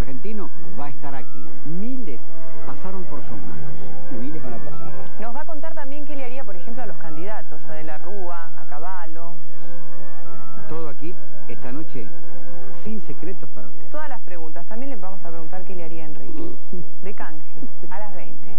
argentino va a estar aquí. Miles pasaron por sus manos y miles van a pasar. Nos va a contar también qué le haría, por ejemplo, a los candidatos, a De la Rúa, a Cavallo. Todo aquí, esta noche, sin secretos para usted. Todas las preguntas. También le vamos a preguntar qué le haría a Enrique. De canje, a las 20.